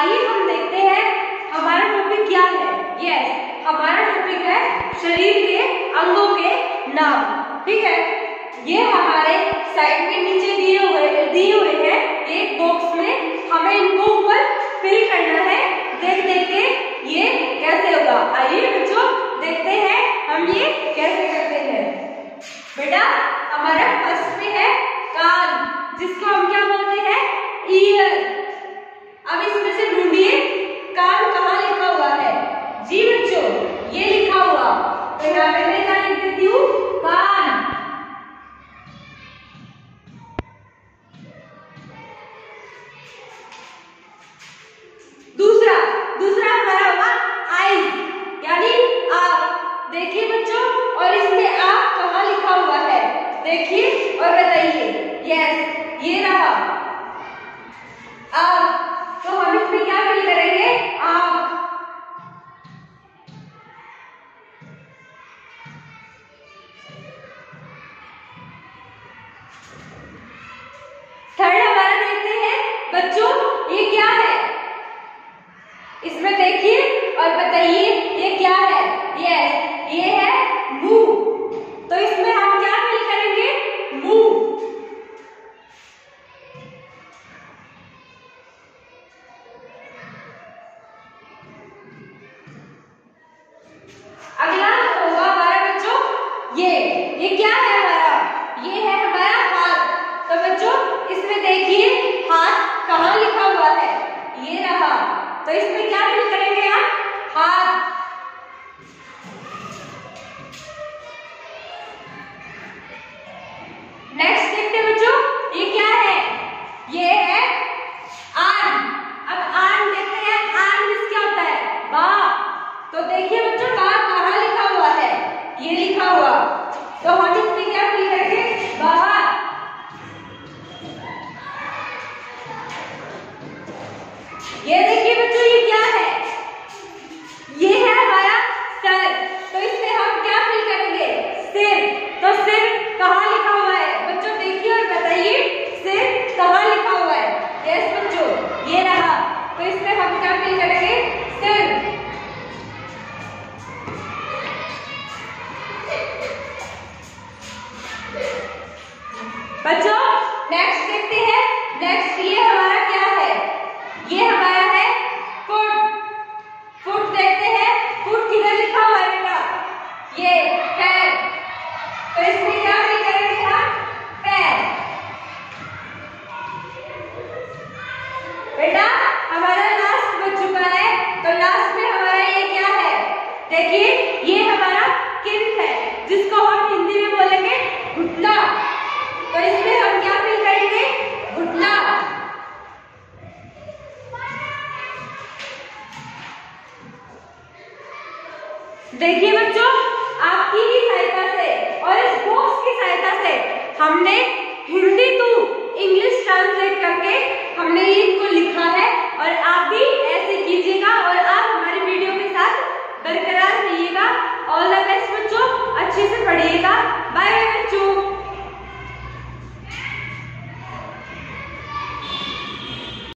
आइए हम देखते हैं हमारा टॉपिक क्या है। यस, हमारा टॉपिक है शरीर के अंगों के नाम। ठीक है, ये हमारे साइड में नीचे दिए हुए हैं एक बॉक्स में, हमें इनको ऊपर फिल करना है। देख देख के ये कैसे होगा। आइए बच्चों देखते हैं हम ये कैसे करते हैं। बेटा हमारा फर्स्ट में है कान, जिसको हम क्या बोलते हैं, ईयर। अब इसमें से ढूंढिए कान कहाँ लिखा हुआ है। जी बच्चों, ये लिखा हुआ, तो यहाँ पे मैं क्या लिख देती हूँ, कान। दूसरा हमारा होगा आईज, यानी आँख। देखिए बच्चों, और इसमें आँख कहाँ लिखा हुआ है, देखिए और बताइए। यस, ये रहा आँख। तो हम इसमें क्या फिल करेंगे, आँख। थर्ड हमारा देखते हैं बच्चों, ये क्या है, इसमें देखिए और बताइए ये क्या है। यस, ये है मुंह। तो इसमें हम क्या फिल करेंगे, मुंह। अगला होगा हमारा बच्चों, ये क्या है हमारा, ये है हमारा हाथ। तो बच्चों इसमें देखिए हाथ कहाँ लिखा हुआ है, ये रहा। तो इसमें क्या फिल करेंगे आप, हाथ। नेक्स्ट देखते हैं बच्चों, ये क्या है, ये है आर्म। अब आर्म देखते हैं, आर्म मींस क्या होता है, बाह। तो देखिए बच्चों बाह कहाँ लिखा हुआ है, ये लिखा हुआ। तो हम इसमें क्या फिल करेंगे, बाह। ये देखिए बच्चों, ये क्या है, ये है हमारा सर। तो इसमें हम क्या फिल करेंगे, सिर। तो सिर कहाँ लिखा हुआ है बच्चों, देखिए और बताइए सिर कहाँ लिखा हुआ है। यस बच्चों, ये रहा। तो इसमें हम क्या फिल करेंगे, सिर। बच्चों नेक्स्ट देखते हैं, नेक्स्ट ये हमारा क्या है, ये हमारा है फुट। फुट देखते हैं, फुट किधर लिखा हुआ है बेटा, ये पैर। तो इसमें क्या फिल करेंगे हम, पैर। बेटा हमारा लास्ट बच चुका है, तो लास्ट में हमारा ये क्या है, देखिए ये हमारा किन है, जिसको हम हिंदी में बोलेंगे घुटना। तो इसमें हम क्या फिल करेंगे, घुटना। देखिए बच्चों, आपकी ही सहायता से और इस बॉक्स की सहायता से हमने हिंदी टू इंग्लिश ट्रांसलेट करके हमने इनको लिखा है, और आप भी ऐसे